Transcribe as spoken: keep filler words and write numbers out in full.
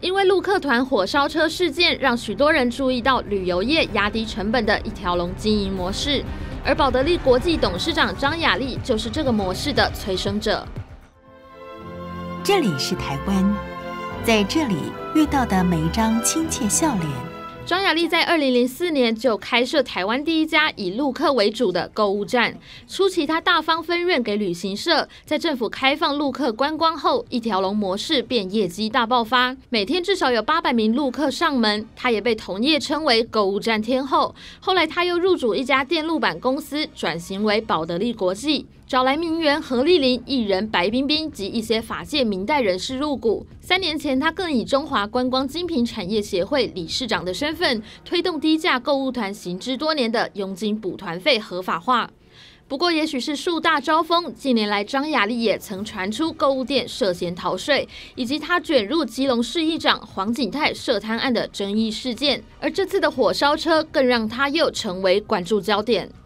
因为陆客团火烧车事件，让许多人注意到旅游业压低成本的一条龙经营模式，而宝得利国际董事长张雅丽就是这个模式的催生者。 这里是台湾，在这里遇到的每一张亲切笑脸。 张雅丽在二零零四年就开设台湾第一家以陆客为主的购物站，初期她大方分润给旅行社，在政府开放陆客观光后，一条龙模式便业绩大爆发，每天至少有八百名陆客上门，她也被同业称为购物站天后。后来她又入主一家电路板公司，转型为宝得利国际，找来名媛何丽玲、艺人白冰冰及一些法界明代人士入股。三年前，她更以中华观光精品产业协会理事长的身份，推动低价购物团行之多年的佣金补团费合法化。不过，也许是树大招风，近年来张雅丽也曾传出购物店涉嫌逃税，以及她卷入基隆市议长黄景泰涉贪案的争议事件。而这次的火烧车，更让她又成为关注焦点。